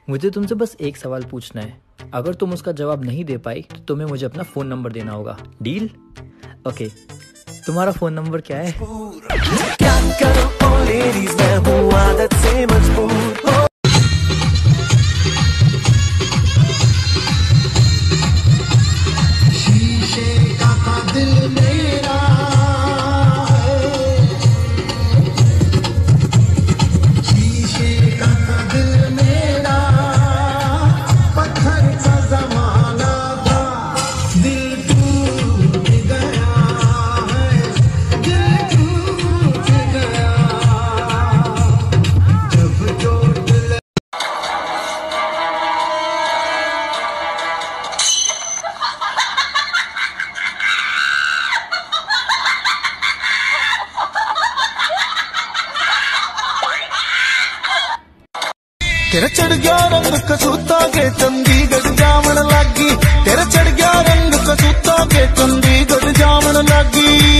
मुझे तुमसे बस एक सवाल पूछना है, अगर तुम उसका जवाब नहीं दे पाई तो तुम्हें मुझे अपना फोन नंबर देना होगा। डील? ओके, तुम्हारा फोन नंबर क्या है? क्या करूं ओ लेडीज, मैं हूं आदत से मजबूर। शीशे का दिल मेरा है, शीशे का दिल मेरा, पत्थर का जमाना था, दिल टूट गया है, दिल टूट गया जब चोट लगी। तेरा चढ़ गया रंग कसूता के चंडीगढ़ जामन लागी, तेरा चढ़ गया रंग कसूता के चंडीगढ़ जामन लागी।